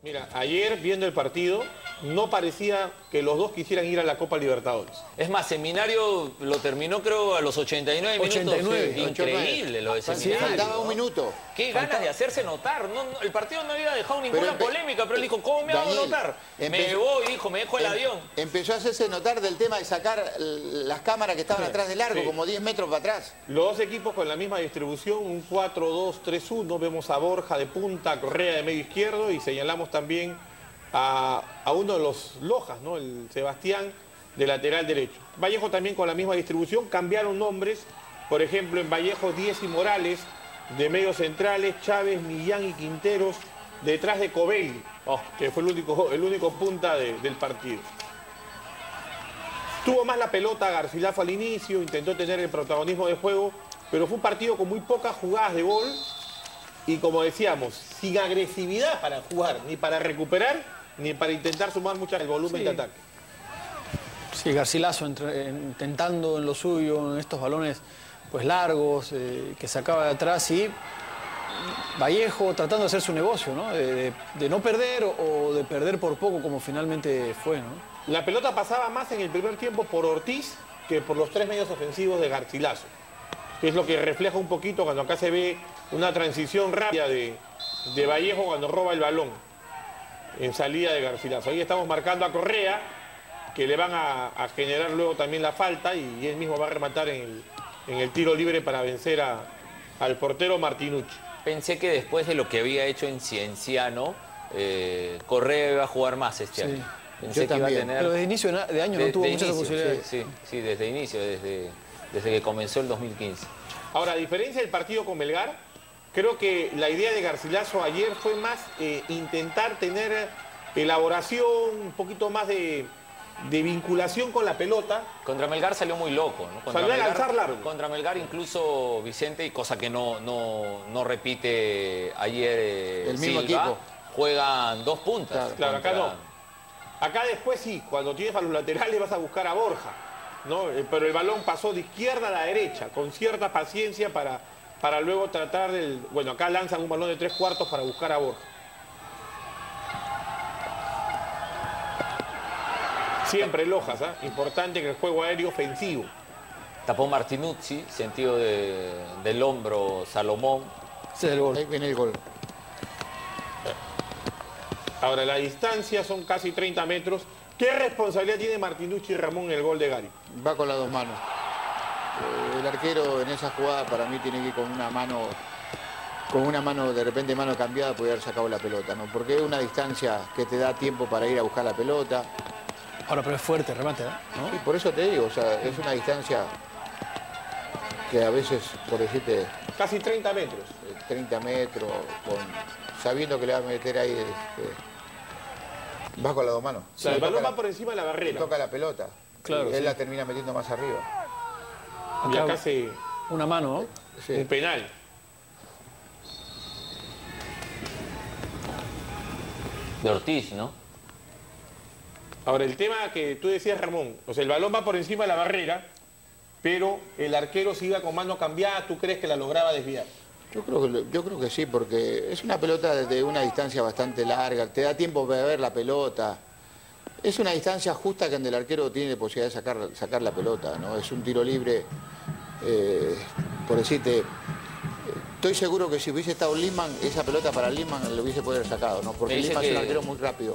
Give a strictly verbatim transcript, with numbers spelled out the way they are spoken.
Mira, ayer viendo el partido, no parecía que los dos quisieran ir a la Copa Libertadores. Es más, Seminario lo terminó creo a los ochenta y nueve minutos. ochenta y nueve. Sí, increíble lo de Seminario. Faltaba ¿no? un minuto. Qué ganas Faltaba... de hacerse notar. No, no, el partido no había dejado ninguna Pero polémica, pero él dijo, ¿cómo me hago Daniel, notar? empezó... Me voy, dijo, me dejo el em... avión. Empezó a hacerse notar del tema de sacar las cámaras que estaban sí, atrás del largo, sí. como diez metros para atrás. Los dos equipos con la misma distribución, un cuatro dos tres uno. Vemos a Borja de punta, a Correa de medio izquierdo y señalamos también a, a uno de los Lojas, ¿no? El Sebastián de lateral derecho. Vallejo también con la misma distribución, cambiaron nombres. Por ejemplo, en Vallejo, Díez y Morales de medios centrales, Chávez, Millán y Quinteros detrás de Covelli, oh, que fue el único, el único punta de, del partido. Tuvo más la pelota Garcilaso al inicio, intentó tener el protagonismo del juego, pero fue un partido con muy pocas jugadas de gol y, como decíamos, sin agresividad para jugar, ni para recuperar, ni para intentar sumar mucho el volumen sí. de ataque. Sí, Garcilaso entre, intentando en lo suyo, en estos balones pues largos, eh, que sacaba de atrás, y Vallejo tratando de hacer su negocio, ¿no? De, de, de no perder o, o de perder por poco, como finalmente fue, ¿no? La pelota pasaba más en el primer tiempo por Ortiz que por los tres medios ofensivos de Garcilaso, que es lo que refleja un poquito cuando acá se ve una transición rápida de, de Vallejo cuando roba el balón en salida de Garcilaso. Ahí estamos marcando a Correa, que le van a, a generar luego también la falta y, y él mismo va a rematar en el, en el tiro libre para vencer a, al portero Martinucci. Pensé que después de lo que había hecho en Cienciano, eh, Correa iba a jugar más este sí. año. Pensé Yo que también. iba a tener... Pero desde inicio de año de, no tuvo de muchas inicio, posibilidades. Sí, sí, sí, desde inicio, desde, desde que comenzó el dos mil quince. Ahora, a diferencia del partido con Melgar, creo que la idea de Garcilaso ayer fue más eh, intentar tener elaboración, un poquito más de, de vinculación con la pelota. Contra Melgar salió muy loco, ¿no? Contra Salió a Melgar, lanzar largo. Contra Melgar incluso Vicente, y cosa que no, no, no repite ayer eh, el mismo Silva, equipo. Juegan dos puntas. Claro, claro, contra... acá no. Acá después sí, cuando tienes a los laterales vas a buscar a Borja, ¿no? Pero el balón pasó de izquierda a la derecha, con cierta paciencia para, para luego tratar del... Bueno, acá lanzan un balón de tres cuartos para buscar a Borja. Siempre Lojas, ¿eh? Importante que el juego aéreo ofensivo. Tapó Martinucci, sentido de, del hombro Salomón. Ese es el gol. Ahí viene el gol. Ahora, la distancia son casi treinta metros. ¿Qué responsabilidad tiene Martinucci y Ramón en el gol de Gary? Va con las dos manos. Eh, el arquero en esa jugada para mí tiene que ir con una mano, con una mano, de repente mano cambiada, poder haber sacado la pelota, ¿no? Porque es una distancia que te da tiempo para ir a buscar la pelota. Ahora, pero es fuerte, remate, ¿no? Y por eso te digo, o sea, es una distancia que a veces, por decirte, Casi treinta metros. treinta metros, con, sabiendo que le va a meter ahí, este, vas con las dos manos. O sea, el Le balón toca va por encima de la la, le barrera. toca la pelota. Claro, Él sí. la termina metiendo más arriba. Y acá se... Una mano, ¿no? Sí. Un penal. De Ortiz, ¿no? Ahora, el tema que tú decías, Ramón, o sea, el balón va por encima de la barrera, pero el arquero se iba con mano cambiada, ¿tú crees que la lograba desviar? Yo creo, que, yo creo que sí, porque es una pelota de una distancia bastante larga, te da tiempo para ver la pelota. Es una distancia justa que donde el arquero tiene posibilidad de sacar, sacar la pelota, ¿no? Es un tiro libre, eh, por decirte, estoy seguro que si hubiese estado Lindman, esa pelota para Lindman lo hubiese podido haber sacado, ¿no? Porque Me dice Lindman es un que- arquero muy rápido.